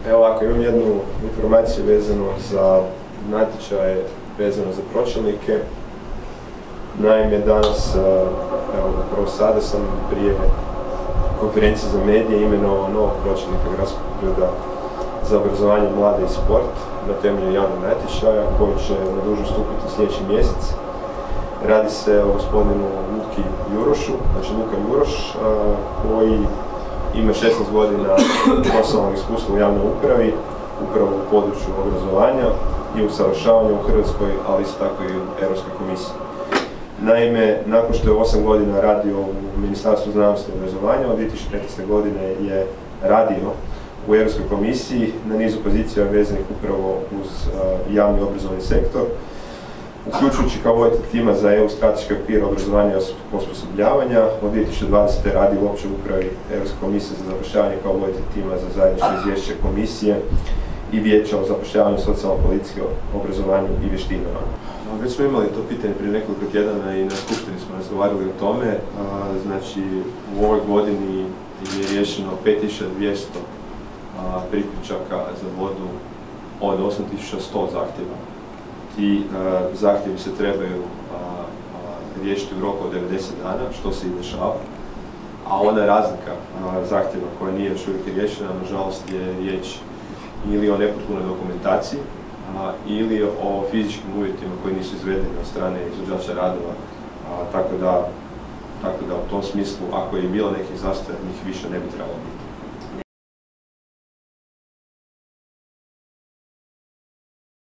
Evo ovako, imam jednu informaciju vezano za natječaje vezano za pročelnike. Naime, danas, evo upravo sada sam prije konferencije za medije imenovao novog pročelnika gradskog grada za obrazovanje mlade i sport na temelju javnog natječaja koji će na dužnost stupiti sljedeći mjesec. Radi se o gospodinu Luku Jurošu, znači Luka Juroš, koji ima 16 godina poslovnog iskustva u javnoj upravi, upravo u području obrazovanja i usavršavanja u Hrvatskoj, ali isto tako i u Europskoj komisiji. Naime, nakon što je 8 godina radio u Ministarstvu znanosti i obrazovanja, od 2015. godine je radio u Europskoj komisiji na nizu pozicija vezanih upravo uz javni obrazovni sektor, uključujući kao voditelj tima za EU strateški okvir obrazovanja i osposobljavanja. Od 2020. radi u općoj upravi Europske komisije za zapošljavanje kao voditelj tima za zajedničko izvješće komisije i vijeća o zapošljavanju, socijalno-političke obrazovanju i vještinama. Već smo imali to pitanje prije nekoliko tjedana i na skupštini smo razgovarali o tome. Znači, u ovoj godini je riješeno 5200 priključaka za vodu od 8100 zahtjeva. Ti zahtjevi se trebaju riješiti u roku od 90 dana, što se i dešava. A ona razlika zahtjeva koja nije još uvijek riješena, nažalost, je riječ ili o nepotpunoj dokumentaciji, ili o fizičkim uvjetima koji nisu izvedeni od strane izvođača radova, tako da u tom smislu, ako je bilo nekih zastoja, njih više ne bi trebalo biti.